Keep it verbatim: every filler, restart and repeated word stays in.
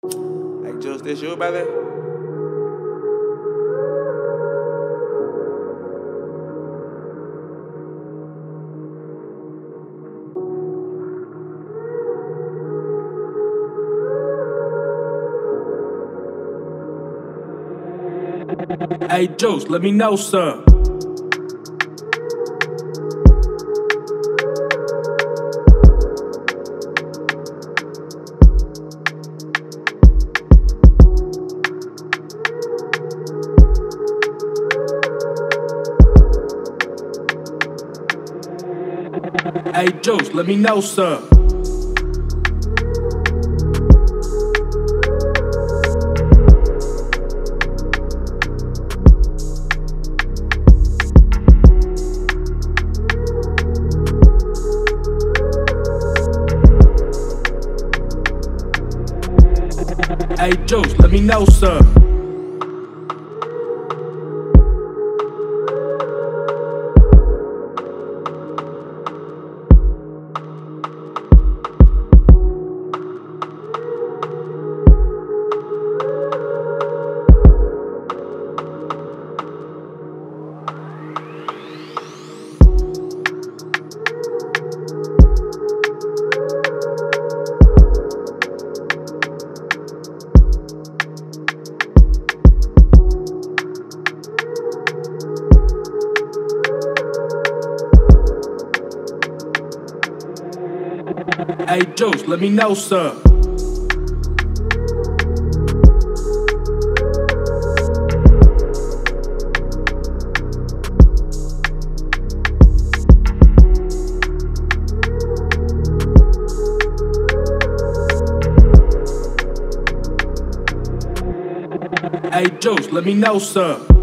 Hey, Juce, this you, brother? Hey, Juce, let me know some. Hey, Juce, let me know some. Hey, Juce, let me know some. Hey, Juce, let me know some. Hey, Juce, let me know some.